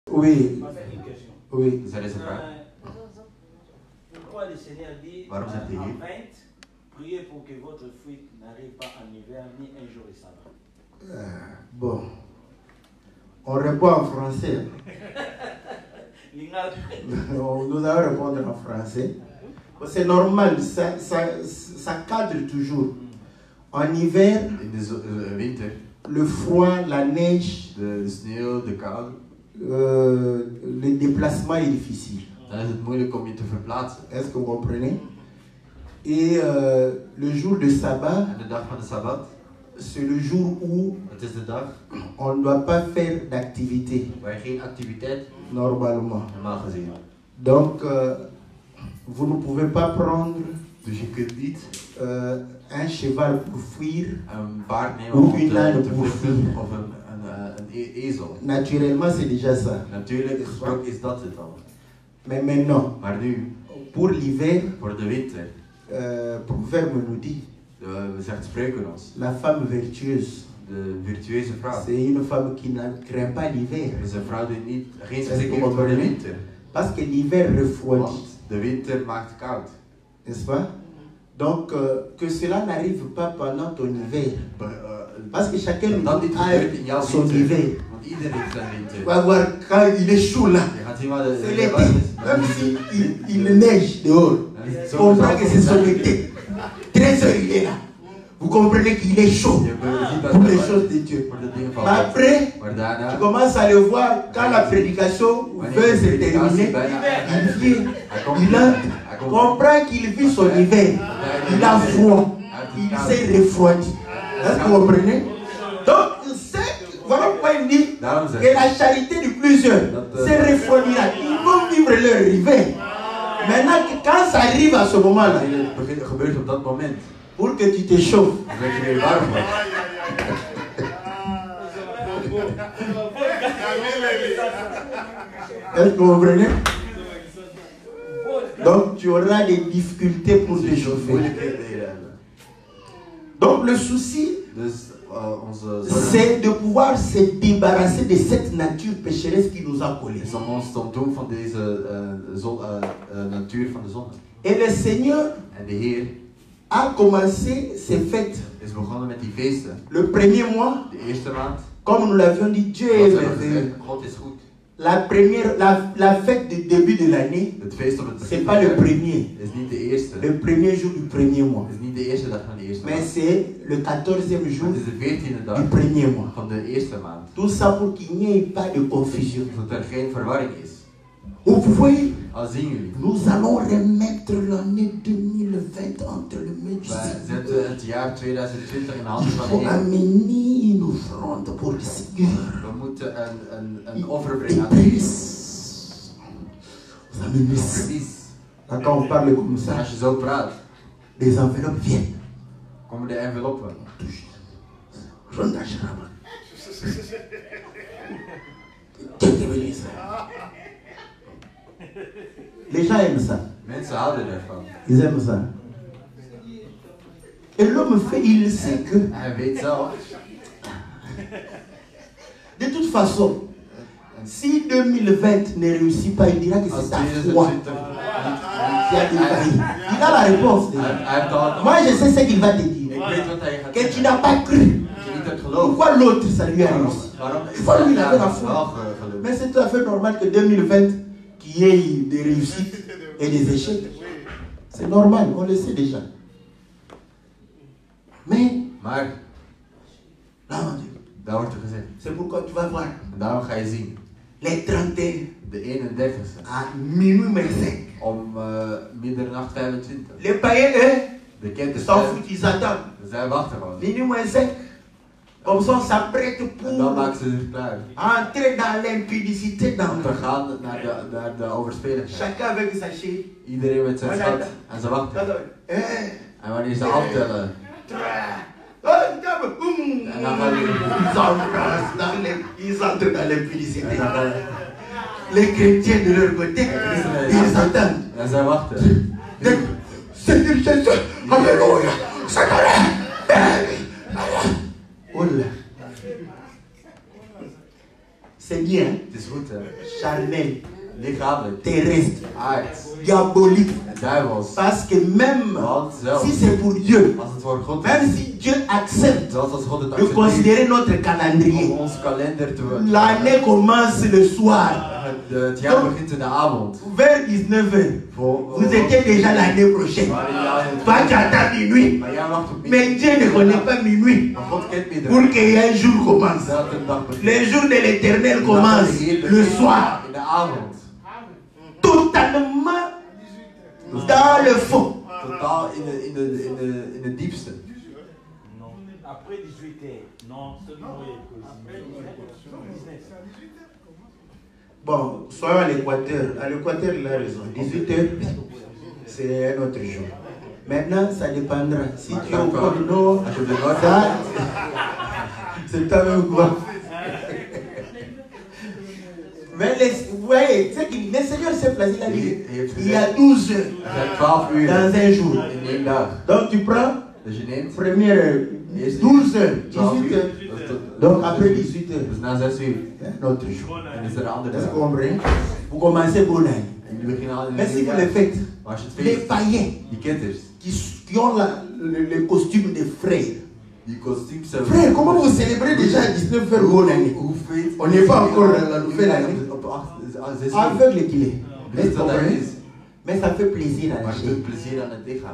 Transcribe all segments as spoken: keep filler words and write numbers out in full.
Oui. Oui. Vous allez se faire. Pourquoi le Seigneur dit Waarom zegt hij en hier? vingt, priez pour que votre fuite n'arrive pas en hiver ni un jour de sabbat. Euh, bon. On répond en français. Nous allons répondre en français. C'est normal, ça, ça, ça cadre toujours. En hiver, In de zo- uh, winter, le froid, la neige, de, de sneeuw, de kou, euh, le déplacement est difficile. dan is het moeilijk om je te verplaatsen. Est-ce que vous comprenez? Et euh, le jour de sabbat, En de dag van de Sabbat, c'est le jour où het is de dag on ne doit pas faire d'activité, waar je geen activiteit normalement. normaal gezien. Donc, euh, vous ne pouvez pas prendre Dus je kunt niet euh, un cheval pour fuir. een paard nemen Hoe om een te, âne te pour vluchten fuir. of een, een, eh, een e- ezel. Naturellement, c'est déjà ça. Natuurlijk gesproken is dat het al. Mais maintenant, Maar nu, pour l'hiver, voor de winter, euh, Proverbe nous dit, de, zegt spreuken ons, la femme vertueuse, de virtueuze vrouw. c'est une femme qui ne craint pas l'hiver. Het is een vrouw die niet, geen Est-ce schrik que heeft vous voor de comprenez? winter. Parce que l'hiver refroidit, Want de winter maakt koud. n'est-ce pas? Donc, euh, que cela n'arrive pas pendant ton hiver. Be- eh, Parce que chacun dat dat niet gebeurt in jouw a son winter. hiver. Want iedereen heeft zijn Tu winter. vas voir quand il est chaud là. Je gaat zien waar de, C'est de l'été. warm is. Même si il, il neige dehors. Dan is het Tu zo comprends que c'est son gezellig. été. treize heures, il est là. Vous comprenez qu'il est chaud Je ziet dat pour les het choses de Dieu. voor de dingen van Mais God. après, Maar tu daarna, commences à le voir quand la prédication veut se terminer. Il vient, hij komt, il entre, hij komt, comprend qu'il vit son hiver. Il a froid. Il s'est refroidi. Est-ce que vous comprenez? Donc, c'est, voilà pourquoi il dit daarom que zegt la charité de plusieurs se refroidira. Ils vont vivre leur hiver. Maintenant, quand ça arrive à ce moment-là, hij, het begint- gebeurt op dat moment. pour que tu te chauffes, Dan werd je weer warm wordt. est-ce que vous comprenez? Donc, tu auras des difficultés pour te chauffer. Moeilijkheden hier hebben. Donc, le souci, Dus uh, onze zorg c'est de pouvoir se débarrasser de cette nature pécheresse qui nous a collés. is om ons te ontdoen van deze uh, zon, uh, uh, natuur van de zon. Et le Seigneur En de Heer a commencé ces fêtes. is begonnen met die feesten. Le premier mois, De eerste maand, comme nous l'avions dit, Dieu wat est we hebben merveilleux. gezegd, God is goed. La première, la, la fête du début de l'année, Het feest op het c'est begin pas van le het jaar premier, is niet de eerste. le premier jour du premier mois, Het is niet de eerste dag van de eerste mais maand. c'est le quatorzième jour Het is de veertiende dag du premier mois. van de eerste maand. Tout ça pour qu'il n'y ait pas de confusion. Zodat er geen verwarring is. Vous voyez, Al zien jullie. nous allons remettre l'année deux mille vingt entre les mains du Wij Seigneur. zetten het jaar tweeduizend twintig in de handen Il van de faut Heer. amener une offrande pour le Seigneur. We moeten een, een, een offer Et brengen aan de puis, Heer. vous amenez ça. Precies. Là, quand on parle comme En ça, als je zo praat, les enveloppes viennent. komen de enveloppen. Ronda Sharaba. Qu'est-ce que veut dire ça? Les gens aiment ça. Mensen houden ervan. Ils aiment ça. Et l'homme fait, il sait que, Hij weet zelf, de toute façon, si deux mille vingt ne réussit pas, il dira que als c'est ta tweeduizend foi twintig qui a défailli. Il a la réponse. Hij, déjà. hij heeft al. Moi, je sais ce qu'il va te dire. Ik weet wat hij gaat Que tu zeggen. n'as pas cru. Dat je niet hebt geloofd. Pourquoi l'autre, ça lui a Waarom? réussi? Waarom? Il faut lui, il avait la Ja, foi. wel ge- gelukt. Mais c'est tout à fait normal que deux mille vingt, qu'il y ait des réussites et des échecs. C'est normal, on le sait déjà. Mais, Maar, là, mon Dieu, daar wordt er gezegd. c'est pourquoi tu vas voir En daarom ga je zien, les trente et un de eenendertigste, à minuit mais cinq. om uh, middernacht vijfentwintig. Les païens, eux, De kinderen s'en zijn, foutent, ils attendent. zij wachten gewoon. Minuit moins cinq. Comme ça, on s'apprête En dan pour maken ze zich klaar. entrer dans l'impudicité dans Om te gaan naar de, naar de overspeligheid. chacun avec sa chérie. Iedereen met zijn schat. En ze wachten. Eh, En wanneer ze aftellen, Ils embrassent dans les, ils entrent dans l'impudicité. en dan gaan Les chrétiens de leur côté, ils attendent. en zij wachten. Seigneur Jésus, Alléluia, Seigneur, oh là. C'est bien. Het is goed, hè. Charnel, Lichamelijk, terrestre, aards diabolique. en duivels. Parce que même Want zelfs, si c'est pour Dieu, als het voor God même is, si Dieu accepte zelfs als God het de accepteert considérer notre om calendrier, ons kalender te worden. l'année commence le soir. Het, het jaar begint in de avond. Vers dix-neuf heures, Voor, vous étiez déjà l'année prochaine. Maar jij- Toi, tu attends minuit. Maar jij wacht op Mais Dieu ne connaît pas minuit Maar God kent me pour qu'il y ait un jour commence. dat een dag begint. Les jours de l'éternel commencent le soir. In de avond. Totalement dans le fond. Totaal in, de, in, de, in, de, in het diepste. Non. Après dix-huit heures. Non, seulement Bon, soyons à l'équateur. À l'équateur, il a raison. dix-huit heures, c'est un autre jour. Maintenant, ça dépendra. Si tu es au pôle Nord, ça, c'est ta même quoi. Mais les, vous voyez, c'est que le Seigneur s'est placé là. Il y a douze heures Er zijn twaalf uur dans un jour. in één dag. Donc tu prends Dus je neemt première douze heures, twaalf dix-huit uur. heures. Dat is tot- Donc après dix-huit heures, Dus na zes uur. un autre jour. En is er een andere Est-ce que dag. vous comprenez? Vous commencez pour l'année. En jullie beginnen al in Mais een si nieuw vous le jaar. faites, Maar als je het les feest, païens die kitters, qui, qui ont la, le, le costume de frères. die kostuums zijn... Frère, comment vous célébrez déjà à dix-neuf heures bonne année? Hoe feest... On n'est pas encore dans la nouvelle année. Op acht, ah, zes uur. Aveugle qu'il est. Weet Est-ce je que wat vous dat comprenez? is? Mais ça fait plaisir à la Maar het chair. doet plezier aan het lichaam.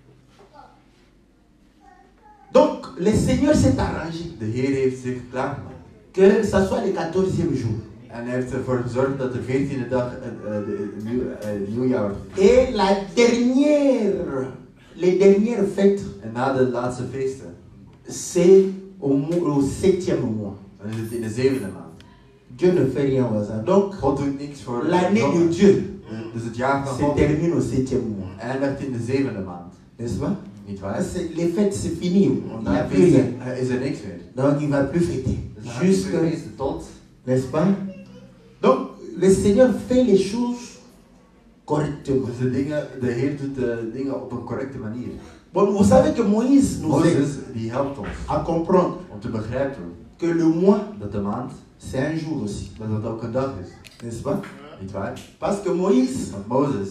Donc, le Seigneur s'est arrangé De Heer heeft zich klaargemaakt. que ça soit le quatorzième jour. En hij heeft ervoor gezorgd dat de veertiende dag een, uh, de, een nieuw, uh, nieuwjaar wordt. Et la dernière, les dernières fêtes, En na de laatste feesten, c'est au, mo- au septième mois. dan is het in de zevende maand. Dieu ne fait rien au hasard. Donc, God doet niks voor l'année zomaar. de Dieu Dus het jaar van se God termine au septième mois. eindigt in de zevende maand. N'est-ce pas? Niet waar? C'est- Les fêtes, c'est fini. Il n'y a Na plus rien. feesten uh, is er niks meer. Donc, il ne va plus fêter. Dus dan gaat hij Jusque, weer feesten tot. n'est-ce pas? Donc, le Seigneur fait les choses correctement. Dus de, dingen, de Heer doet de dingen op een correcte manier. Bon, vous savez que Moïse nous aide Mozes, die helpt ons à comprendre om te begrijpen que le mois, dat de maand, c'est un jour aussi. dat het ook een dag is. N'est-ce pas? Niet waar? Parce que Moïse Want Mozes,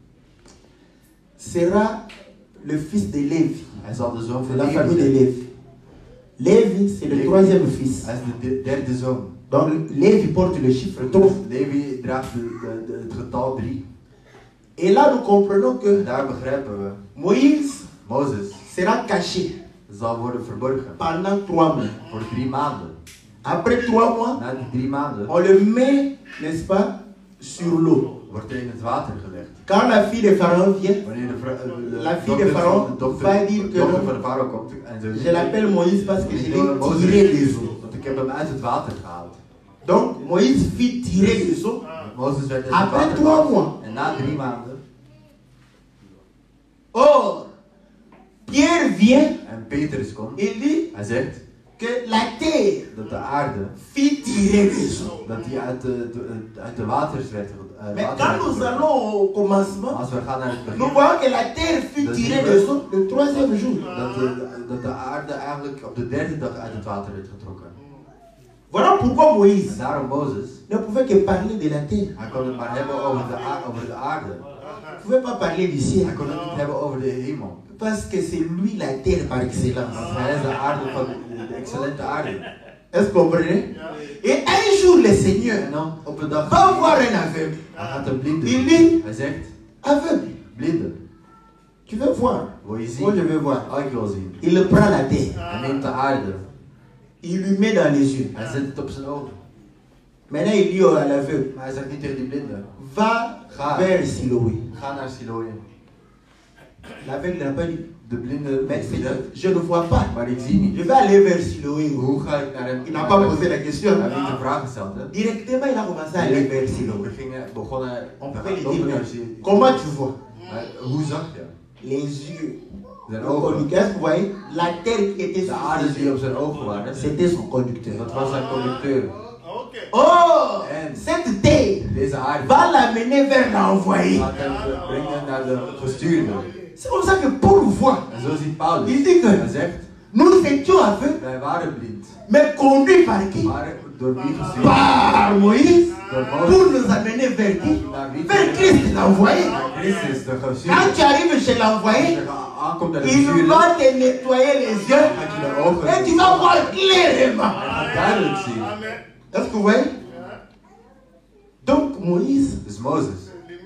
sera le fils de Lévi, hij zal de zoon de van la Levi famille de zijn. Lévi. Lévi, c'est le Lévi. troisième fils. Hij is de de- derde zoon. Donc, Lévi porte le chiffre trois. Levi draagt de, de, de, het getal drie. Et là, nous comprenons En que daar begrijpen we, Moïse Mozes sera caché zal worden verborgen pendant trois mois. voor drie maanden. Après trois mois, Na die drie maanden on le met, n'est-ce pas, sur l'eau. wordt hij in het water gelegd. Quand la fille de Pharaon vient, Wanneer de, vrou- eh, de La fille dochter de Pharaon van de dochter, va dire que dochter non. van de farao komt en ze je l'appelle Moïse parce que je Ik noem hem l'ai Mozes, tiré des eaux. want ik heb hem uit het water gehaald. Donc, Moïse fit tirer des eaux. Mozes werd uit het Après water trois gehaald. mois. En na drie maanden, Or, Pierre vient, en Petrus komt, il dit hij zegt que la terre dat de aarde, fit tirer des eaux. dat die uit de, de, uit de waters werd ge- uh, Mais water quand werd nous gebracht. allons au commencement, Als we gaan naar het nous begin, voyons que la terre fut Dat tirée zien we. des eaux le troisième jour. dat de, dat de aarde eigenlijk op de derde dag uit het water werd getrokken. Voilà pourquoi En Moïse daarom Mozes, ne pouvait que parler de la terre. hij kon het maar hebben over de, a- over de aarde. Il ne pouvait pas parler du ciel. Hij kon het niet hebben over de hemel. Parce que c'est lui la terre par excellence. Want hij is de aarde van de, de excellente aarde. Est-ce que vous comprenez? Et un jour, le Seigneur En dan op een dag, va voir un aveugle. hij gaat een blinde. Il dit, Hij zegt, aveugle, blinde, tu veux voir? wil je Moi, je zien? veux voir. Oh, ik wil zien. Il prend la terre. Hij neemt de aarde. Il lui met dans les yeux. Hij zet het op zijn ogen. Maintenant, il dit à l'aveugle, Maar hij zegt niet tegen die blinde, va Ga. vers Siloé. ga naar Siloë. L'aveugle n'a pas dit, De blinde mais zegt, je ne vois pas. maar ik zie Je niet. vais aller vers Siloé. Hoe ga ik naar hem? Il n'a pas posé la question. Hij heeft niet de vraag gesteld, hè? Directement, il a commencé à aller vers Siloé. We gingen, begonnen, On we peut lui gaan dire, lopen naar mais Siloë. comment tu vois? Maar hoe zag je? Les yeux. Zijn Le ogen. conducteur, vous voyez, la terre qui était De sur aarde ses die yeux, op zijn ogen waren, c'était son conducteur. dat was zijn conducteur. Oh, En cette terre deze aarde va l'amener vers l'envoyé. gaat hem brengen naar de gestuurde. C'est comme ça que Paul voit. En zo ziet Paulus. Il dit que Hij zegt, nous étions aveugles, wij waren blind. mais conduits par qui? Maar Door wie gestuurd? Par Moïse. Door Pour Mozes. nous amener vers qui? Naar wie? Vers Christ, l'envoyé. Naar Christus, de Quand gestuurd. tu arrives chez Als l'envoyé, je aankomt naar de il gestuurde, va te nettoyer les yeux gaat je de ogen et tu vas voir clairement. en duidelijk zien. Est-ce que vous voyez? Donc Moïse Dus Mozes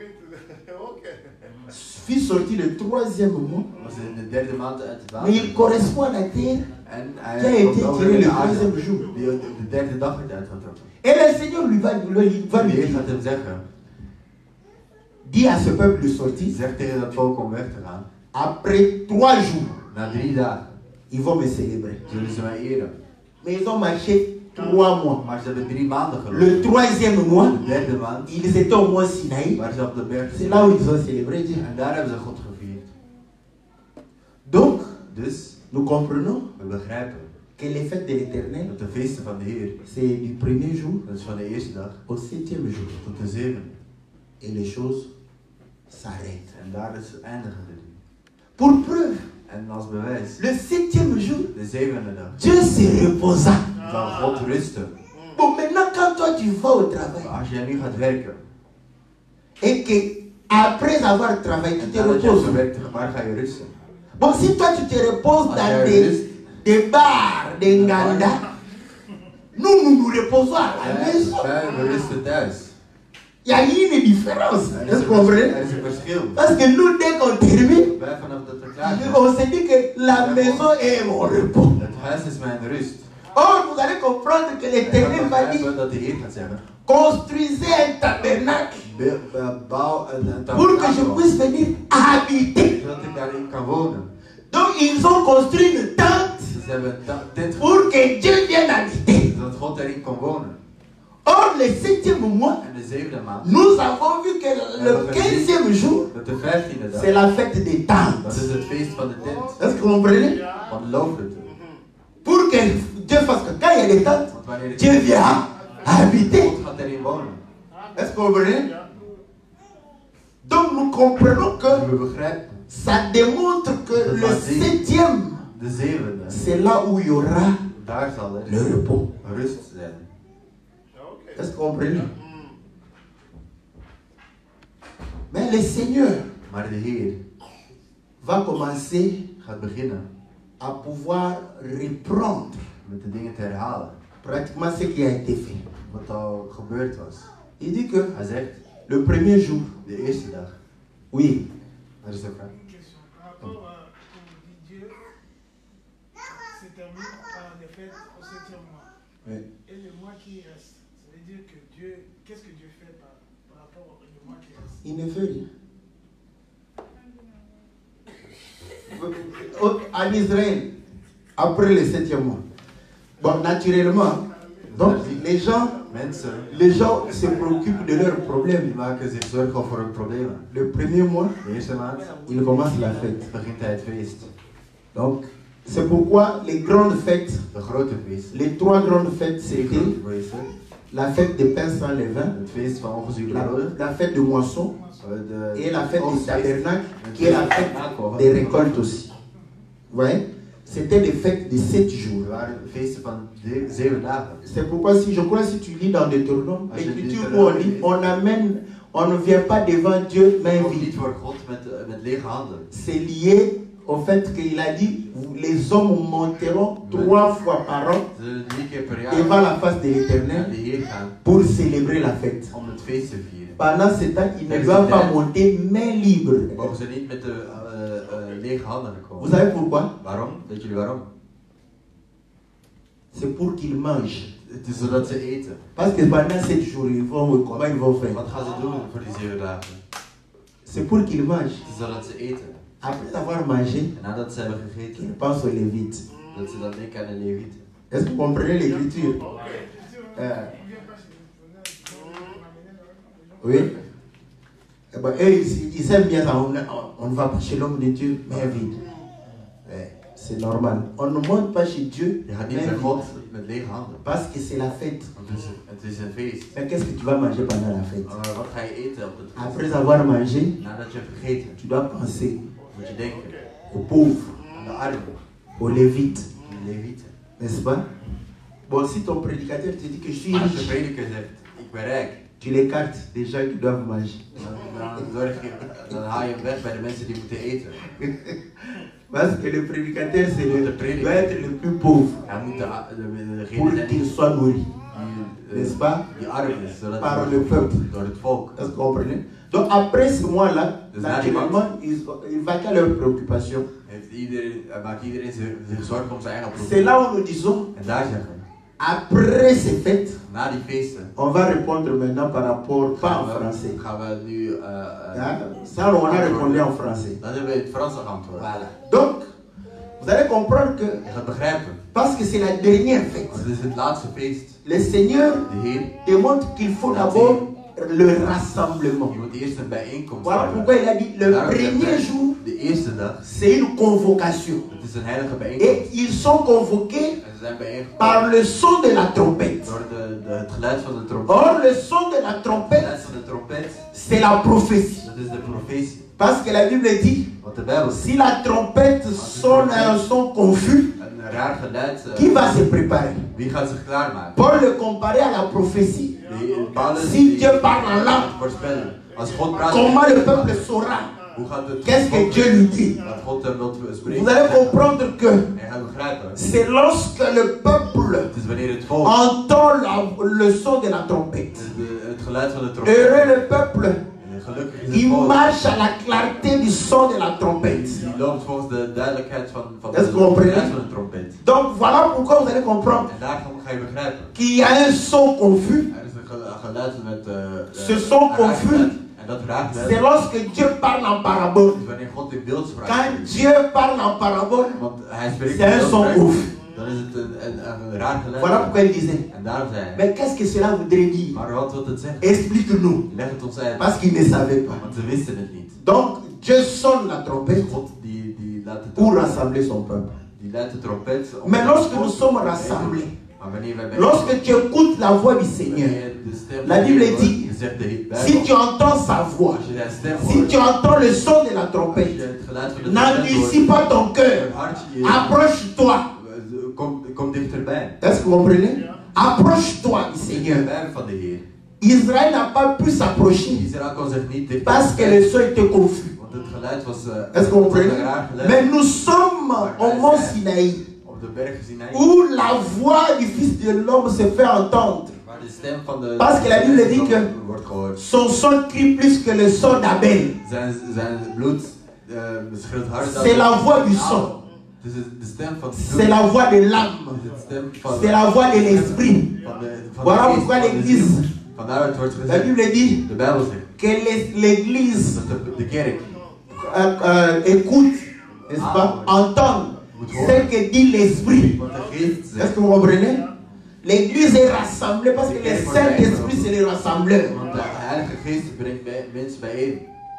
fut sorti le troisième mois, was in de derde maand uit het mais il water. correspond à la terre En qui a hij komt été over tiré in le de aarde. troisième jour. Die de derde dag werd uitgetrokken. Et le Seigneur lui va, lui, va En de lui Heer dire, gaat hem zeggen, dis à ce peuple de sortir, zeg tegen dat volk om weg te gaan. après trois jours, Na drie dagen ils vont me célébrer. zullen ze mij eren. Mais ils ont marché trois mois. Maar ze hebben drie maanden Le gelopen. troisième mois, De derde maand ils étaient au mont Sinaï. waren ze op de berg. C'est là où ils ont célébré Dieu. En daar hebben ze God gevierd. Donc, Dus nous comprenons we begrijpen que les fêtes de l'Éternel, dat de feesten van de Heer, c'est du premier jour dat is van de eerste dag au septième jour. tot de zevende. Et les choses s'arrêtent. En daar is eindigen de Pour preuve, En als bewijs, le septième jour, de zevende dag, Dieu se reposa. zal God rusten. Bon, maintenant, quand toi tu vas au travail Maar als jij nu gaat werken, et que après avoir travaillé, tu en te nadat je hebt reposes. gewerkt, waar ga je rusten? Bon, si toi tu te reposes Als dans jij des, rust, des bars, des nganda, nous, nous nous reposons à la wij, maison. wij we rusten thuis. Il y a une différence. Er is Est-ce een que vous comprenez? vers- er is een verschil. Parce que nous, dès qu'on termine, Wij vanaf dat we klaar zijn, on se dit que la maison est mon repos. het huis is mijn rust. Or, vous allez comprendre que En l'Éternel dan va dire, begrijpen dat de Heer gaat zeggen, construisez un tabernacle be- be- bouw een, een pour que je tabernakel, puisse venir habiter. zodat ik daarin kan wonen. Donc, ils ont construit une tente Dus ze hebben een ta- tent pour que Dieu vienne habiter. zodat God daarin kon wonen. Or, le septième mois, En de zevende maand, nous avons vu que le quinzième jour, dat de vijftiende c'est dag, la fête des dat tentes. is het feest van de tent, Est-ce que vous comprenez? van de loofhütte. Pour que Dieu fasse que quand il y a des tentes, Want wanneer het Dieu vient habiter. God gaat daarin wonen. Est-ce que vous comprenez? Donc nous comprenons que En we begrijpen, ça démontre que le septième, de zevende, c'est là où il y aura daar zal le er repos. rust zijn. Est-ce que vous comprenez? Mais le Seigneur Maar de Heer va commencer gaat beginnen à pouvoir reprendre met de dingen te herhalen. pratiquement ce qui a été fait. Wat al gebeurd was. Il dit que Hij zegt, le premier jour, de eerste dag. oui, Dat is de vraag. Une question. Par rapport à quand on dit Dieu se termine par les fêtes au septième mois. oui. Et le mois qui reste, ça veut dire que Dieu, qu'est-ce que Dieu fait par, par rapport au mois qui reste? Il ne fait rien. Au- En Israël, après le septième mois, bon, naturellement, donc les gens, Mensen les gens se préoccupent de leurs die problèmes. maken zich zorgen over hun problemen. Le premier mois, De eerste maand il commence la fête. begint hij het feest. Donc, c'est pourquoi les grandes fêtes, De grote feest. les trois grandes fêtes, De c'était grote feesten. la fête des pains sans levain, Het feest van ongezuurde la, broden. la fête de moisson De et la fête du oogstfeest. tabernacle, qui est la fête des récoltes aussi. Vous voyez? C'était des fêtes de sept jours. Er waren feesten van de- zeven dagen. C'est pourquoi, si je crois, si tu lis dans Deutéronome, Ah, je l'écriture lis où on dans- dit, on amène, on ne vient pas devant Dieu main Ook vide. niet voor God met, eh, met lege handen. C'est lié au fait qu'il a dit, vous- les hommes monteront trois fois par an Ze zullen drie keer per devant jaar la face de naar l'Éternel de Heer gaan pour célébrer la fête. om het feest te vieren. Pendant ce temps, ils ne doivent pas monter main libre. Mogen ze niet met de eh, eh, lege handen Vous komen. savez pourquoi? Waarom? Weet jullie waarom? C'est pour qu'ils mangent. Het is zodat ze eten. Parce que pendant sept jours, ils vont, comment ils vont faire? Wat gaan ze doen voor die zeven dagen? C'est pour qu'ils mangent. Het is zodat ze eten. Après avoir mangé, En nadat ze hebben qu'ils gegeten, pensent aux Lévites. dat ze dan denken aan de Levieten. Est-ce que vous comprenez l'écriture? Euh, oui. Eh ben, eux, ils, ils aiment bien ça. On, on ne va pas chez l'homme de Dieu, main vide. Ouais, c'est normal. On ne monte pas chez Dieu, Je gaat main niet naar vide. God met lege handen. Parce que c'est la fête. Want het is, het is een feest. Mais qu'est-ce que tu vas manger pendant la fête? Maar wat ga je eten op het feest? Après avoir mangé, Nadat je hebt gegeten, tu dois penser moet je denken aux pauvres, aan de armen, aux Lévites, aan de Levieten. n'est-ce pas? Bon, si ton prédicateur te dit que je suis Maar als de riche, prediker zegt, ik ben rijk, tu l'écartes des gens qui doivent manger. dan, dan, zorg je, dan haal je hem weg bij de mensen die moeten eten. Parce que le prédicateur, c'est le, Le prédicateur. doit être le plus pauvre Hij moet de, de, pour degene zijn qu'il die, soit nourri. die, N'est-ce pas? die arm is, zodat Par hij le wordt peuple. gevoed door het volk. Est-ce que vous comprenez? Donc après ce mois-là, Dus naturellement, ils, ils vaquent à leurs préoccupations. Heeft iedereen, hij maakt iedereen zich, zich zorgen om zijn eigen C'est problemen. là où nous disons, En daar zeggen we, après ces fêtes, na die feesten, on va répondre maintenant par rapport, pas en gaan we, français. gaan we nu, uh, uh, Hein? Ça, on a répondu en français. dan hebben we in het Frans geantwoord. Voilà. Donc, vous allez comprendre que, Je gaat begrijpen, parce que c'est la dernière fête, want het is het laatste feest. le Seigneur De Heer, démontre qu'il faut d'abord le rassemblement. je moet eerst een bijeenkomst Voilà hebben. pourquoi il a dit le Daarom zegt premier hij, jour, de eerste dag, c'est une convocation. het is een heilige bijeenkomst. Et ils sont convoqués En ze zijn bijeengekomen par le son de la trompette. door de, de, het geluid van de trompet. Or, le son de la Het trompette, geluid van de trompet, c'est la prophétie. dat is de profetie. Parce que la Bible dit, Want de Bijbel zegt, si la trompette sonne un son confus, een raar geluid, uh, qui va se préparer? wie gaat zich klaarmaken? Paul le comparait à la prophétie. De, Paulus Si die Dieu parle en gaat langue, voorspellen. Als God praat, comment le peuple saura hoe gaat het qu'est-ce que volk Dieu lui dit? wat God hem wil spreken? Vous allez comprendre que Hij gaat begrijpen. c'est lorsque le peuple Het is wanneer het volk entend la- le son de la trompette. de, het geluid van de trompet. Heureux le peuple En gelukkig is qui het volk marche à la clarté du son de la trompette. die loopt volgens de duidelijkheid van, van de Est-ce que vous comprenez? geluid van de trompet. Donc voilà pourquoi vous allez comprendre En daarvan ga je begrijpen. qu'il y a un son confus. Er is een gelu- geluid met uh, Ce son raar confus, geluid. En dat raar c'est geluid lorsque Dieu parle en parabole. is wanneer God in beeldspraak Quand spreekt. Dieu parle en parabole, Want hij spreekt c'est in un son beeldspraak, confus. dan is het een, een, een raar geluid. Voilà pourquoi il disait. En daarom zei hij, Mais qu'est-ce que cela voudrait dire? maar wat wil het zeggen? Explique-nous. Leg het ons uit. Parce qu'il ne savait pas. Want ze wisten het niet. Donc Dieu sonne la trompette God die, die laat de pour trompet, rassembler son peuple. die laat de trompet om Mais het lorsque volk nous sommes mee te rassemblés, doen. Maar wanneer wij bij lorsque tu écoutes la voix du Seigneur, wanneer de stem la van Bible Heer dit, hoort, zegt de Bijbel, si tu entends sa voix, als je zijn stem si hoort, tu entends le son de la als je trompette, het geluid van de trompet n'endurcis hoort, pas ton je cœur. hartje je, Approche-toi. kom, kom dichterbij. Est-ce que vous comprenez? Approche-toi du Seigneur. Dichterbij van de Heer. Israël n'a pas pu s'approcher Israël kon zich niet dichter parce que le son était confus. want het geluid was uh, Est-ce que vous comprenez? een raar geluid. Mais nous sommes au mont Sinaï, Op de berg Sinaï, où la voix du Fils de l'homme se fait entendre. waar de stem van de Parce que la Bible dit que wordt gehoord. son son crie plus que le son d'Abel. Zijn, zijn bloed uh, schreeuwt harder dan C'est la voix du Abel. son. Het is de stem van het C'est bloed. la voix de Het l'âme. is de stem van C'est la voix de l'esprit. van de, van Voilà de geest, pourquoi van de l'église, ziel. Vandaar het wordt la gezegd. Bible dit De Bijbel zegt que les- l'église dat de, de kerk euh, euh, écoute, n'est-ce pas, entend ce que dit l'esprit. wat de geest Est-ce zegt. que vous comprenez? L'église est rassemblée parce que le Saint-Esprit c'est le rassembleur. Want de Heilige Geest brengt bij, mensen bijeen.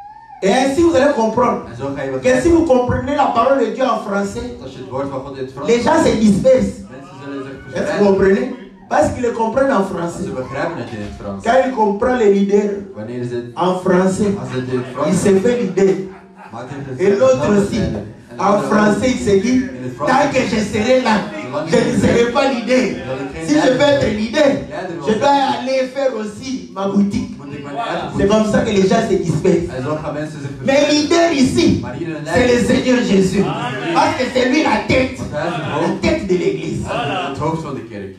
Et ainsi vous allez comprendre En zo ga je que si begrijpen. vous comprenez la parole de Dieu en français, Als je het woord van God in het Frans les gens se dispersent. mensen zullen zich Est-ce que vous verspreiden. comprenez? Parce qu'ils le comprennent en français. Ze begrijpen het in het Frans. Quand il comprend le leader Wanneer ze het, en français, als ze het in het il Frans se fait leader. maakt het het Et l'autre hetzelfde aussi, zijn. En de en andere français, il se dit, tant que je serai là, je ne serai pas leader. Si je veux être leader, je dois aller faire aussi ma boutique. moet ik mijn eigen C'est comme ça que les gens se dispersent. En zo gaan mensen zich Mais verspreiden. leader ici, Maar hier een c'est le leider, Seigneur Jésus. Parce que c'est lui la tête, want hij is het la hoofd, tête de l'église. het hoofd van de kerk.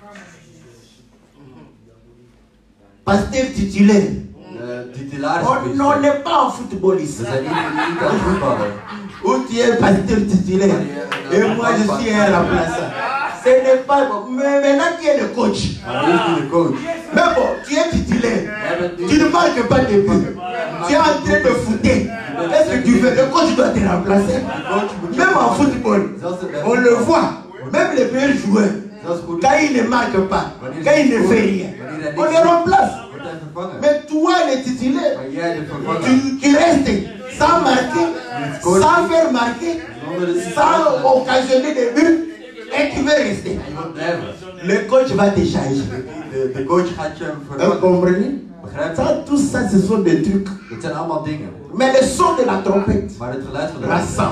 Pasteur titulaire. De titularis On on n'est pas en football ici. We zijn niet, niet aan het voetballen. Où tu es pasteur titulaire et moi je suis un remplaçant. Ce n'est pas bon. Mais maintenant tu es le coach. Maar nu is hij de coach. Mais bon, tu es titulaire. Jij bent nu Tu ne marques pas de but. Tu es en train de footer. Qu'est-ce que tu fais? Le coach doit te remplacer. Même en football, on le voit. Même les meilleurs joueurs, quand ils ne marquent pas, quand ils ne font rien, on les remplace. wordt hij vervangen. Mais toi, le titulaire, Maar jij de vervanger. tu, tu restes sans marquer, sans faire marquer, sans occasionner des buts, et tu veux rester. En je wilt blijven. Le coach va te changer. De, de coach gaat je Vous vervangen. comprenez? Begrijp je? Ça, tout ça, ce sont des trucs. Dat zijn allemaal dingen. Mais le son de la trompette Maar het geluid van de rassemble.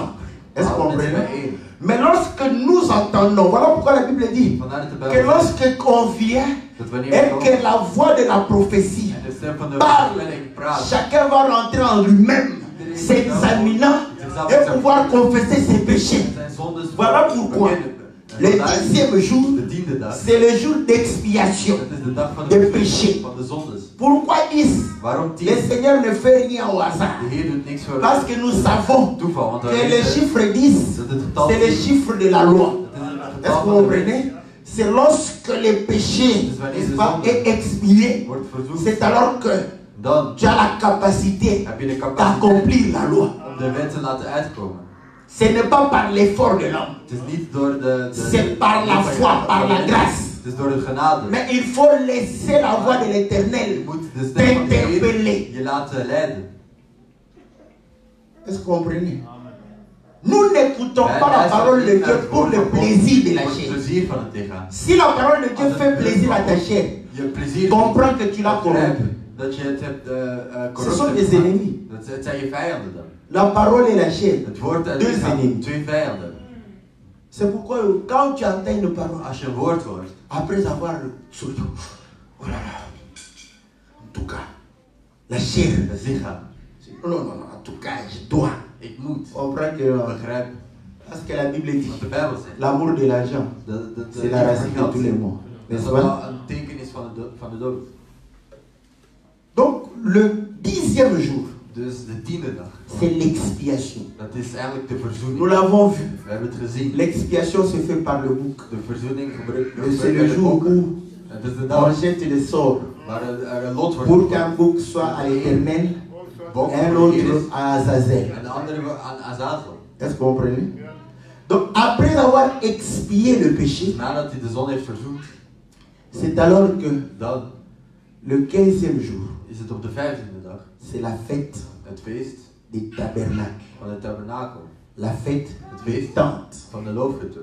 Est-ce que vous Alle mensen comprenez? bijeen. Mais lorsque nous entendons, voilà pourquoi la Bible dit Vandaar dat de que Bijbel zegt lorsque on vient dat wanneer et we komen que la voix de la prophétie en de stem van de parle, voorspelling praat, chacun va rentrer en lui-même, s'examinant et pouvoir confesser ses péchés. zijn zondes Voilà pourquoi bekennen. En le vandaar dixième jour, de tiende dag, c'est le jour d'expiation dat is de dag van de des vergeving péchés. van de zondes. Pourquoi dix? Waarom tien? Le Seigneur ne fait rien au hasard. De Heer doet niks voor Parce que nous savons toeval, want que wij le weten chiffre dix, dat het getal c'est le tien, chiffre de la loi. dat is het Est-ce getal que vous van de wet. comprenez? C'est lorsque le péché, n'est-ce pas, est expié, Wordt verzoend, c'est alors que dan tu as la capacité heb je de capaciteit d'accomplir la loi. om de wet te laten uitkomen. Ce n'est pas par l'effort de l'homme, Het is niet door de... de c'est par la foi, par la grâce. Het is door de genade. Mais il faut laisser la voix de Je l'Éternel moet de stem van de Heer t'interpeller. je laten leiden. Est-ce que vous comprenez? Nous n'écoutons pas la parole de Dieu pour le plaisir de la Voor het chair. plezier van het lichaam. Si la parole de Dieu fait plaisir à ta chair, Je plezier comprends que tu l'as corrompu. dat je het hebt uh, uh, Ce corrupt sont hebt des gemaakt. ennemis. Dat het zijn je vijanden dan. La parole et la chair, Het woord en het deux lichaam, ennemis. twee vijanden. C'est pourquoi quand tu entends une parole, Als je een woord hoort, après avoir surtout, oh là là, en tout cas, la chair, het lichaam. non, non, non, en tout cas, je dois. Ik moet. On comprend que, euh, Begrijp. parce que la Bible dit, Wat de Bijbel zegt. l'amour de l'argent, De, de, de, c'est la racine de tous les maux. Dat N'est-ce is pas? wel een teken is van de, do- van de dood. Donc, le dixième jour, Dus de tiende dag, c'est l'expiation. dat is eigenlijk de Nous verzoening. l'avons vu. We hebben het gezien. L'expiation se fait par le bouc. De verzoening gebruikt Et c'est le jour où Het is de on dag jette le sort waar er er een lot wordt pour gegooid. qu'un bouc soit à l'Éternel Bok et un voor de Heer autre is, à Azazel. en de andere aan Azazel. Est-ce que vous comprenez? Donc, après avoir expié le péché, Nadat hij de zon heeft verzoend, c'est alors que dan le quinzième jour, is het op de vijftiende dag c'est la fête het feest des tabernacles, van de tabernakel. la fête Het des feest tentes. van de loofhütte.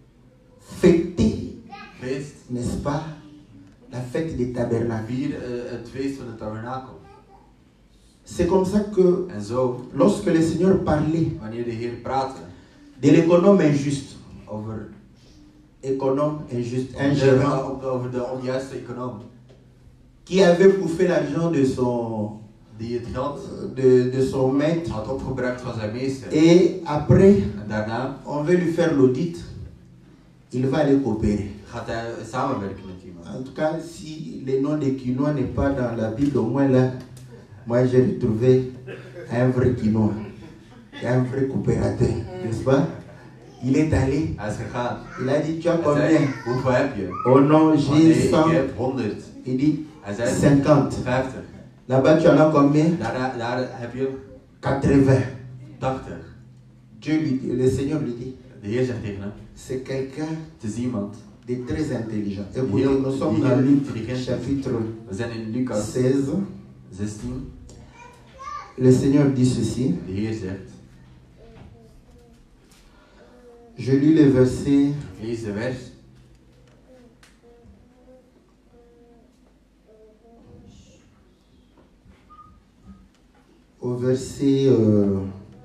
Fêter, Feest, n'est-ce pas, la fête des tabernacles. vier uh, het feest van de tabernakel. C'est comme ça que En zo, lorsque le Seigneur parlait wanneer de Heer praatte de l'économe injuste, over, économe injuste, un over, gérant de, over de onjuiste econoom, qui avait bouffé l'argent de son, die het geld de, de son maître, had opgebruikt van zijn meester. et après, En daarna on veut lui faire l'audit, il va aller coopérer. gaat hij samenwerken met iemand. En tout cas, si le nom de quinoa n'est pas dans la Bible, au moins là, moi j'ai retrouvé un vrai quinoa, un vrai coopérateur, n'est-ce pas? Il est allé, Hij is gegaan. il a dit, tu as Hij combien? zei, hoeveel heb je? Oh non, Oh, nee, j'ai ik cent. heb honderd. Il dit, Hij zei cinquante. vijftig. Là-bas, tu en as combien? Daar, daar heb je quatre-vingts. tachtig. Dieu lui dit, le Seigneur lui dit, De Heer zegt tegen hem, c'est quelqu'un het is iemand. de très intelligent. Heel- Écoutez, nous sommes heel dans Luc intelligent. chapitre We zijn in Lucas seize. zestien. Le Seigneur dit ceci. De Heer zegt, Je lis le verset lees de vers. au verset euh,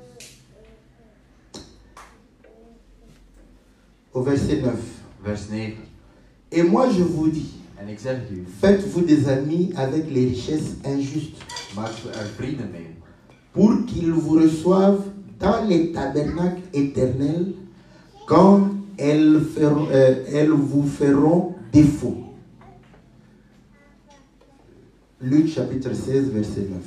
au verset neuf. Vers negen. Et moi je vous dis, En ik zeg het u, faites-vous des amis avec les richesses injustes, maak er vrienden mee. pour qu'ils vous reçoivent dans les tabernacles éternels quand elles, feront, euh, elles vous feront défaut. Luc chapitre seize, verset neuf.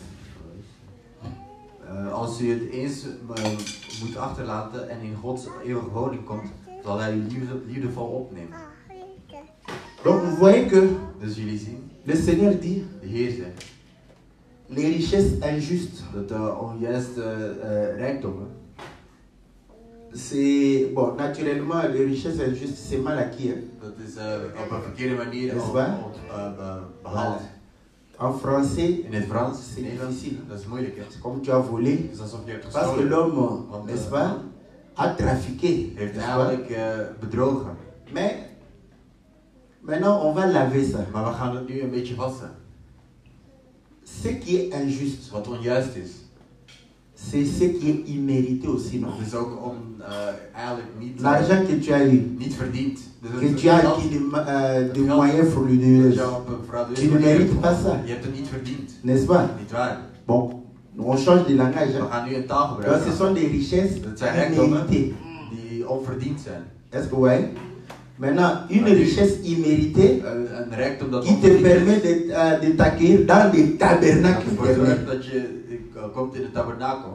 Uh, als u het eens uh, moet achterlaten en in Gods eeuwige woning komt, zal hij u liefde, liefdevol opnemen. Donc vous voyez que Dus jullie zien, le Seigneur dit, de Heer zegt les richesses injustes, dat de onjuiste uh, rijkdommen, c'est, bon, naturellement, les richesses injustes, c'est mal acquis. Hein? dat is uh, op een verkeerde manier Is on- waar? ont- uh, be- behaald. En français, In het Frans, c'est in Nederlands, difficile. dat is moeilijk. Hè? C'est comme tu as volé, Het is alsof je hebt parce que gestolen. l'homme, Want, n'est-ce uh, pas, a trafiqué. heeft n'est-ce pas? eigenlijk uh, bedrogen. Mais maintenant, on va laver ça. Maar we gaan het nu een beetje wassen. Ce qui est injuste, Wat onjuist is, c'est ce qui est immérité aussi, non? Het is ook on, uh, eigenlijk niet, L'argent que tu as eu, niet verdiend. Dus que het tu as geld acquis de, euh, de geld moyens dat frauduleux, je op een fraudeuze tu ne manier mérites hebt pas gewonnen. ça, Je hebt het niet verdiend. n'est-ce pas? Niet waar. Bon, on change de langage. We Hein? gaan nu een taal Donc, gebruiken. ce sont des richesses Dat zijn rijkdommen imméritées. die onverdiend zijn. Est-ce que vous voyez? Maintenant, une richesse imméritée Een, een rijkdom dat qui te onverdiend permet is. de, uh, de t'accueillir dans des Dat tabernacles ervoor éternels. zorgt dat je uh, komt in het tabernakel.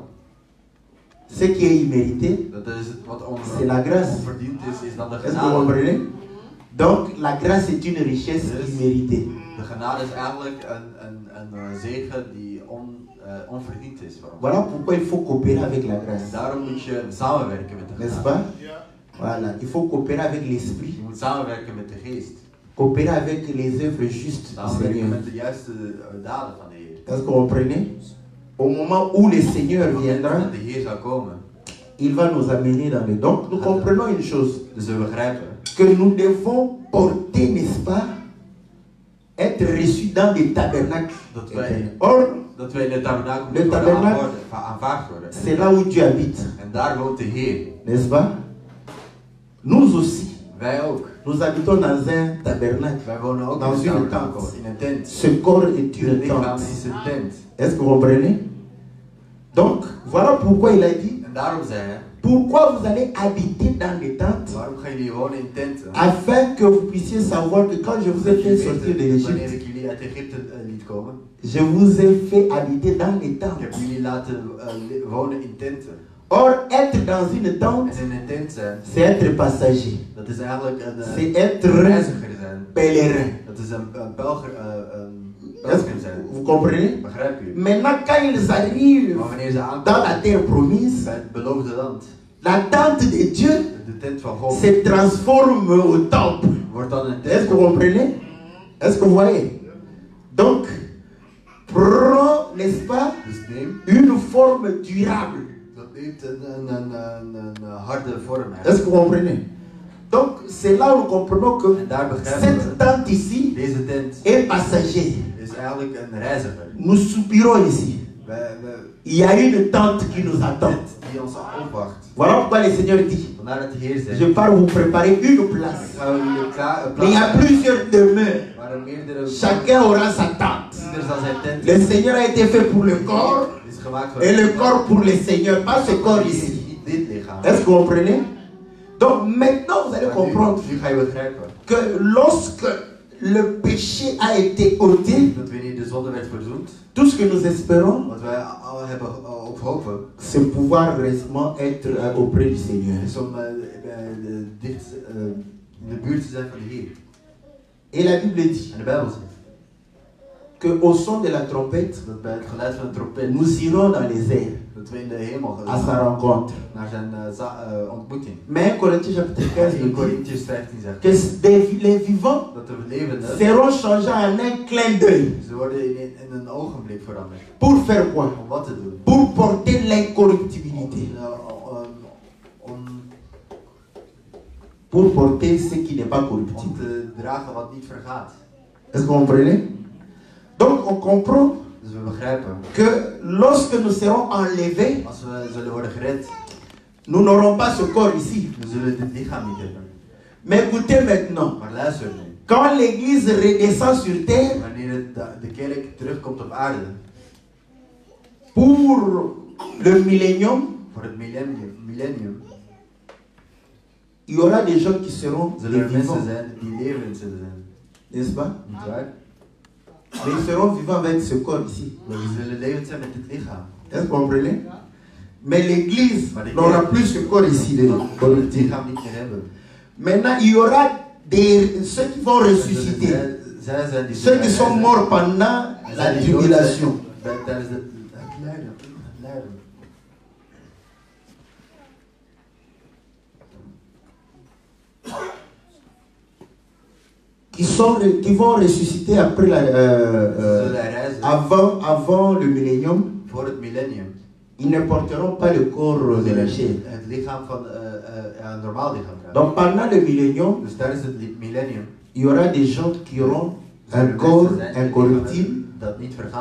Ce qui est immérité, Dat is het wat on, c'est la grâce. onverdiend is, is dan de Est-ce que vous genade. comprenez? Donc, la grâce est une richesse Yes. imméritée. De genade is eigenlijk een, een, een uh, zegen die on, uh, onverdiend is voor ons. Voilà pourquoi il faut coopérer avec la En grâce. daarom moet je samenwerken met de N'est-ce genade. pas? Yeah. Voilà, il faut coopérer avec l'esprit, Je moet samenwerken met de geest. coopérer avec les œuvres justes du Samenwerken Seigneur. met de juiste uh, daden van de Heer. Est-ce que vous comprenez? Au moment où le Seigneur viendra, Dat de Heer zal komen. il va nous amener dans le... Donc, nous comprenons une chose, Dus we begrijpen que nous devons porter, n'est-ce pas, être reçus dans des tabernacles. dat wij, éternels. Or, dat wij in het tabernakel Le moeten worden tabernacle- aanvaard, aanvaard worden. c'est là où Dieu habite, En daar woont de Heer. n'est-ce pas? Nous aussi, Wij ook. nous habitons dans un tabernacle. Wij wonen ook Dans in une een tabernakel, tente. in een tent. Ce corps est Het une lichaam tente. is een tent. Est-ce que vous comprenez? Donc, voilà pourquoi il a dit, En daarom zei hij, pourquoi vous allez habiter dans des tentes, waarom gaan jullie wonen in tenten? afin que vous puissiez savoir que quand je vous ai fait sortir de Wanneer l'Égypte, ik jullie uit Egypte uh, liet komen, je vous ai fait habiter dans les ik heb tentes. jullie laten uh, li- wonen in tenten. Or, être dans une tente, En in een tent zijn, c'est être passager, dat is eigenlijk een, uh, c'est être een reiziger zijn. pèlerin. Dat is een, een pelger, uh, een Est-ce pelgrim que zijn. vous comprenez? Begrijp je? Maintenant, quand ils arrivent Maar wanneer ze dans aankomen la terre promise, bij het beloofde land, la tente de Dieu de tent van God, se transforme au temple. wordt dan een Est-ce que vous tent. comprenez? Est-ce que vous voyez? Donc, prends, n'est-ce pas, Dus neem, une forme durable. dat neemt een, een, een, een, een harde vorm Est-ce eigenlijk. que vous comprenez? Donc, c'est là où nous comprenons que En daar begrijpen cette we, tente ici deze tent est passager. is eigenlijk een reiziger. Nous soupirons ici. Wij, wij, Il y a une tente qui nous een attend. tent die ons opwacht. Voilà pourquoi le Seigneur dit, Vandaar dat de Heer zegt, je pars vous préparer une ik place. ga jullie klaar, een Mais il y a plaats maken plusieurs demeures. waar er meerdere Chacun aura sa tente. ieder zal zijn tent Le Seigneur a été fait pour le corps is gemaakt voor et le corps pour le Seigneur, pas ce corps ici. Niet dit lichaam. Est-ce que vous comprenez? Donc maintenant vous allez Maar nu- comprendre Nu ga je begrijpen que lorsque le péché a été ôté, dat wanneer de zonde werd verzoend, tout ce que nous espérons, wat wij al hebben uh, op hopen, c'est pouvoir récemment être euh, auprès du Seigneur. is om uh, bij de, dicht, uh, in de buurt te zijn van de Heer. Et la Bible dit En de Bijbel zegt que au son de la trompette, dat bij het geluid van een trompet, nous irons dans les airs dat we in de hemel à sa gaan rencontre. naar zijn uh, za- uh, ontmoeting. Mais un Corinthiens chapitre quinze in nous dit Corinthians vijftien zegt que des- les vivants dat de levenden, seront changés en un clin d'œil. ze worden in, in een ogenblik veranderd. Pour faire quoi? Om wat te doen? Pour porter Om, l'incorruptibilité. uh, om, om, Pour porter ce qui n'est pas om corruptible. te dragen wat niet vergaat. Est-ce que vous comprenez? Donc on comprend Dus we begrijpen, que lorsque nous serons enlevés, als we zullen worden gered, nous n'aurons pas ce corps ici. we zullen dit lichaam niet hebben. Mais écoutez maintenant, Maar luister nu, quand l'Église redescend sur terre wanneer het, de, de kerk terugkomt op aarde, pour le millénium, voor het millennium, millennium il y aura des gens qui seront des zullen er vivants, mensen zijn die levend zullen zijn. n'est-ce pas? Niet waar? Mais ils seront vivants avec ce corps ici. Maar we zullen levend zijn met dit lichaam. Est-ce que vous comprenez? Mais l'Église Maar de n'aura kerk- plus ce corps ici. de- We zullen het lichaam niet meer hebben. Maintenant, il y aura des, ceux qui vont En ressusciter. zij- Zij zijn die Ceux qui sont morts pendant En la zij die dood zijn tribulation. bij- tijdens het het lijden. het lijden. Qui, sont, qui vont ressusciter après la, euh, Ze euh, zullen reizen avant, avant le millénium. voor het millennium. Ils ne porteront pas le corps de la chair. Het lichaam van uh, uh, een normaal lichaam krijgen. Donc pendant le millénium, Dus tijdens het li- millennium il y aura des gens qui auront zullen un er corps mensen zijn die incorruptible lichaam dat niet vergaat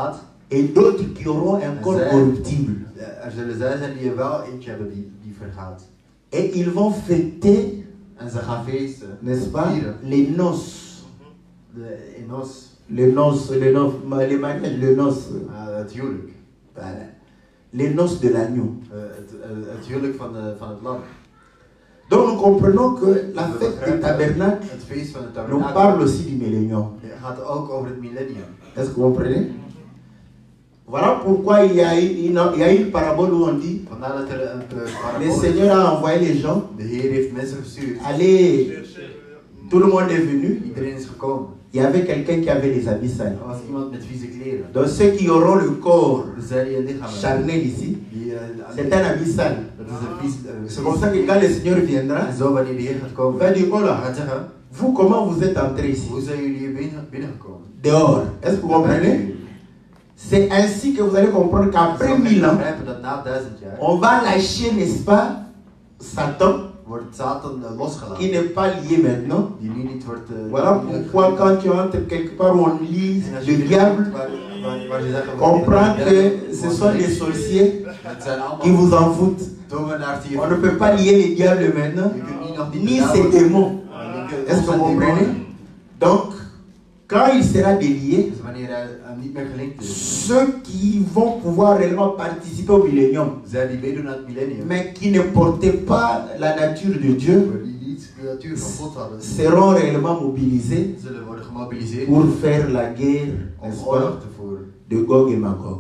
et d'autres qui auront un corps zij- corruptible. Er zullen zij zijn die er wel eentje hebben die, die vergaat. Et ils vont fêter, En ze gaan feesten. n'est-ce pas, Vieren. les noces. De enos, Les noces, les noces, les mariages, les noces. uh, het huwelijk. Voilà. Les noces de l'agneau. Uh, het, uh, het huwelijk van, de, van het lam. Donc nous comprenons que la We fête des begrijpen tabernacles Het feest van het nous tabernakel parle aussi du millénium. gaat ook over het millennium. Est-ce que vous comprenez? Voilà pourquoi il y a une, une, il y a une parabole où on dit Vandaar dat er een uh, le parabool is. Seigneur a envoyé les gens, De Heer heeft mensen gestuurd. allez, tout le monde est venu. Iedereen is gekomen. Il y avait quelqu'un qui avait les habits sales. Er was iemand met vieze kleren. Donc ceux qui auront le corps Dus zij die een lichaam hebben. charnel ici, Die, uh, c'est un habit sale. Dat is een vies. Uh, C'est comme ça que quand le Seigneur viendra, En zo wanneer de Heer gaat il komen. va dire, oh Hij là, gaat zeggen, vous comment vous êtes entrés ici? hoe zijn jullie hier binnen, binnengekomen? Dehors. Est-ce que vous comprenez? C'est ainsi que vous allez comprendre qu'après mille ans, begrijpen dat na duizend jaar on va lâcher, n'est-ce pas, Satan, wordt Satan uh, qui losgelaten. n'est pas lié maintenant. Die nu niet wordt. Uh, Voilà pourquoi quand tu entres quelque part où on lit le diable, Waar, waar, waar ze zeggen, comprends que ce sont les sorciers Het zijn qui allemaal vous en foutent. tovenaars die. On ne peut pas lier les diables maintenant, Je kunt niet nog die ni vertrouwen. ses démons. Je kunt Est-ce que vous onze comprenez? demonen. Donc, quand il sera délié, Dus wanneer hij uh, niet meer gelinkt is, ceux qui vont pouvoir réellement participer au millénium, zij die meedoen aan het millennium, mais qui ne portaient pas la nature de Dieu, maar die niet de natuur van God hadden, seront réellement mobilisés zullen worden gemobiliseerd pour faire la guerre, om n'est-ce oorlog pas, te voeren. de Gog et Magog.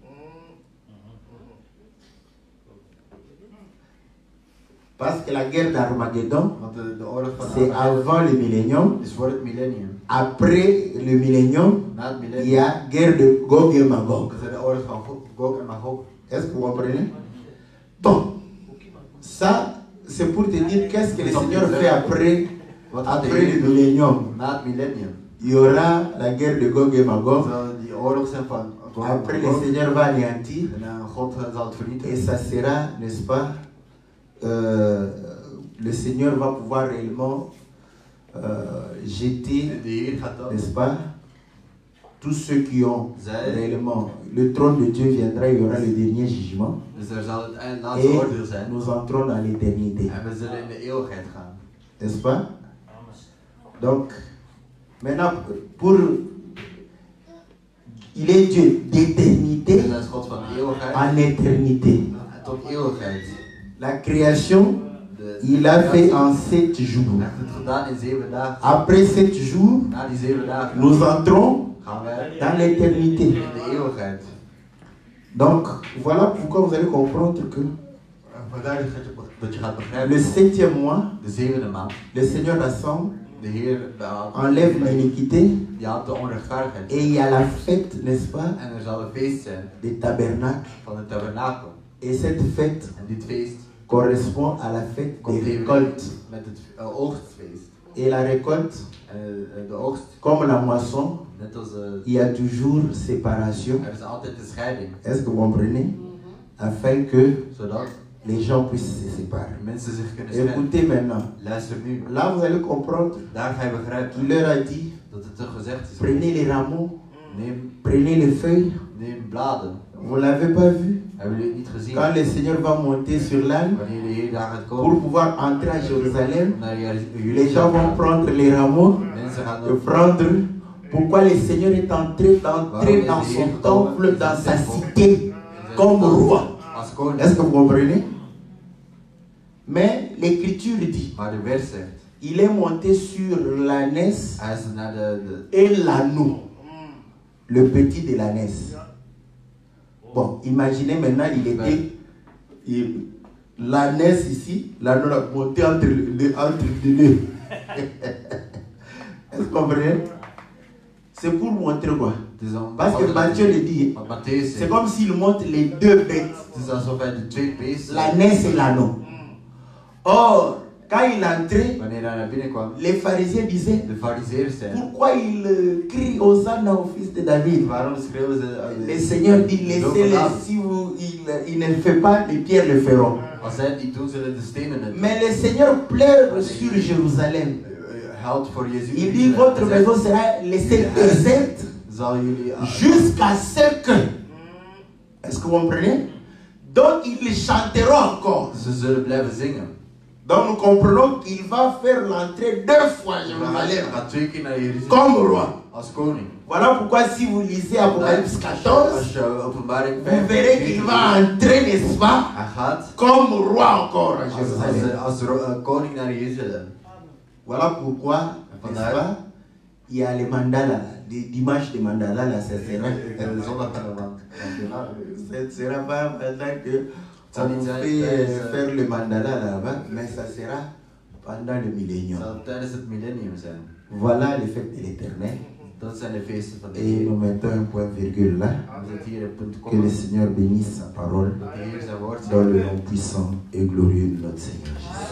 Parce que la guerre d'Armageddon, Want de, de oorlog van c'est Armageddon avant le millénium. is voor het millennium. Après le millénium, Na het il millennium y a guerre de Gog et Magog. is er de oorlog van Gog- Gog en Magog. Est-ce que vous comprenez? Bon, ça, c'est pour te dire qu'est-ce que le Seigneur fait après, Wat gaat de après Heer le doen millénium. na het millennium? Il y aura la guerre de Gog et Magog. Zal die oorlog zijn van Gog en Après, le Magog. Seigneur va anéantir. En uh, God uh, zal het Et vernietigen. ça sera, n'est-ce pas, euh, le Seigneur va pouvoir réellement euh, jeter, De Heer gaat dan n'est-ce pas, tous ceux qui ont zij. réellement, le trône de Dieu viendra, il y aura le dernier jugement. Dus er zal het eind- laatste Et oordeel zijn. nous entrons dans l'éternité. En we zullen in de eeuwigheid gaan. N'est-ce pas? Donc, maintenant, pour. Il est Dieu d'éternité Dus dat is God van eeuwigheid en éternité. tot eeuwigheid. La création, De, il a fait en sept jours. Hij heeft het gedaan in zeven dagen. Après sept jours, Na die zeven dagen nous entrons gaan wij dans l'éternité. in de eeuwigheid. Donc, voilà pourquoi vous allez comprendre que Vandaar dat je, dat je gaat begrijpen. le septième mois, De zevende maand. le Seigneur rassemble, De Heer behaalt. enlève l'iniquité, Die haalt de onrechtvaardigheid. et il y a la fête, n'est-ce pas, En er zal een feest zijn des tabernacles. van de tabernakel. Et cette fête En dit feest correspond à la fête komt des even récoltes. met het uh, oogstfeest. Et la récolte, En uh, de oogst, comme la moisson, net als uh, il y a toujours séparation. er is altijd de scheiding. Est-ce que vous comprenez? Afin que Zodat les gens puissent se séparer. mensen zich kunnen scheiden. Écoutez maintenant. Luister nu. Là, vous allez comprendre Daar ga je begrijpen qu'il leur a dit, dat het er gezegd is. prenez les rameaux, Neem, prenez les feuilles. neem bladen. Vous ne l'avez pas vu? Hebben jullie het niet gezien? Quand le Seigneur va monter sur l'âne Wanneer de Heer daar gaat pour komen, pouvoir entrer à Jérusalem, naar Jeruzalem, les gens vont prendre les rameaux mensen gaan et dan prendre. Pourquoi le Seigneur est entré d'entrer dans son temple, dans sa cité, comme roi? als koning. Est-ce que vous comprenez? Mais l'Écriture dit, Maar de wet zegt, il est monté sur l'ânesse hij is naar de, de et l'anneau, le petit de l'ânesse. Bon, imaginez maintenant, il était, il- l'ânesse ici, l'anneau a monté entre, le, entre les deux. Est-ce que vous comprenez? C'est pour montrer quoi? het is om, Parce que Matthieu le dit, want Matthäus c'est zegt, comme s'il montre les deux bêtes, het is alsof hij de twee beesten, l'ânesse et l'anneau. Or, quand il entrait, wanneer hij naar binnen kwam, les pharisiens disaient, de fariseërs zijn. pourquoi il euh, crie Hosanna au fils de David? Waarom schreeuwen ze? Le Seigneur dit, laissez-les, si vous, il, il ne fait pas, les pierres le feront. Als zij het niet doen, zullen de stenen het doen. Mais le Seigneur pleure sur Jérusalem. Huilt voor Jezus. Il dit, votre maison sera laissée déserte zal jullie... Jusqu'à ce que... Est-ce que vous comprenez? Donc ils chanteront encore. Ze zullen blijven zingen. Donc nous comprenons qu'il va faire l'entrée deux fois à Jérusalem. Hij gaat twee keer naar Jeruzalem. Comme roi. Als koning. Voilà pourquoi si vous lisez Apocalypse quatorze, Als je Openbaring vous verrez qu'il va entrer, n'est-ce pas, Hij gaat comme roi encore à als, Jérusalem. als, als uh, koning naar Jeruzalem. Voilà pourquoi, n'est-ce pas, il y a les mandalas, les dimanches de mandala, là, ça sera. De zondag naar de land. Ce ne sera pas pendant que Ça on dit, vous ça, fait ça, euh, ça. faire le mandala là-bas, mais ça sera pendant le Het millénium. zal tijdens het millennium zijn. Voilà les fêtes de l'éternel. Dat zijn de feesten van de Et Heer. nous mettons un point virgule là. We zetten hier een punt Que komma. le Seigneur bénisse sa parole Dat de Heer zijn woord dans zegt. le nom puissant et glorieux de notre Seigneur Jésus.